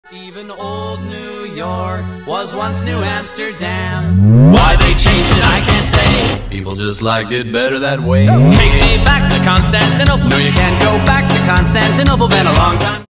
Even old New York was once New Amsterdam. Why they changed it I can't say. People just liked it better that way. Take me back to Constantinople. No, you can't go back to Constantinople, been a long time.